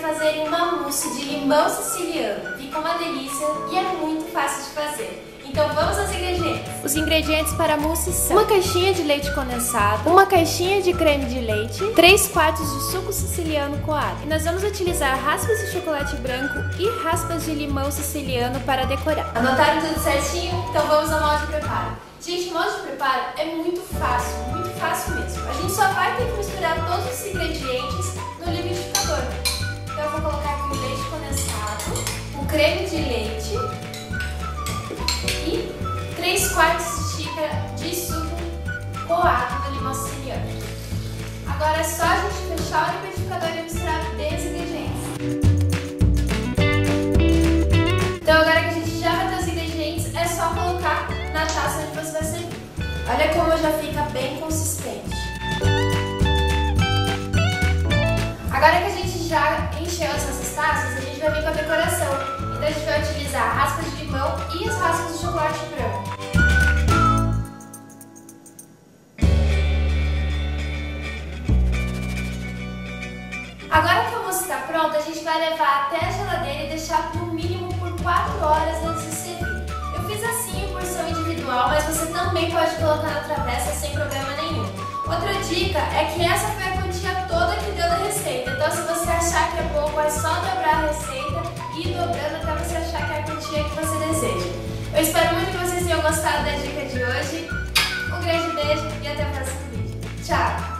fazerem uma mousse de limão siciliano. Fica uma delícia e é muito fácil de fazer. Então vamos aos ingredientes. Os ingredientes para a mousse são uma caixinha de leite condensado, uma caixinha de creme de leite, 3 quartos de suco siciliano coado. E nós vamos utilizar raspas de chocolate branco e raspas de limão siciliano para decorar. Anotaram tudo certinho? Então vamos ao modo de preparo. Gente, o modo de preparo é muito fácil mesmo. A gente só vai ter que misturar todos os ingredientes no liquidificador. Então eu vou colocar aqui o leite condensado, o creme de leite e 3 quartos de xícara de suco coado do limão siciliano. Agora é só a gente fechar o liquidificador e misturar bem os ingredientes. Então agora que a gente já vai ter os ingredientes, é só colocar na taça onde você vai servir. Olha como já fica bem consistente. Agora que a gente já encheu as nossas taças, a gente vai vir com a decoração. Então a gente vai utilizar raspas de limão e as raspas de chocolate branco. Agora que a mousse está pronta, a gente vai levar até a geladeira e deixar no mínimo por 4 horas antes de servir. Eu fiz assim em porção individual, mas você também pode colocar na travessa sem problema nenhum. Outra dica é que essa foi a quantia toda que deu da receita. Então se você achar que é pouco, é só dobrar a receita e ir dobrando até você achar que é a quantia que você deseja. Eu espero muito que vocês tenham gostado da dica de hoje. Um grande beijo e até o próximo vídeo. Tchau!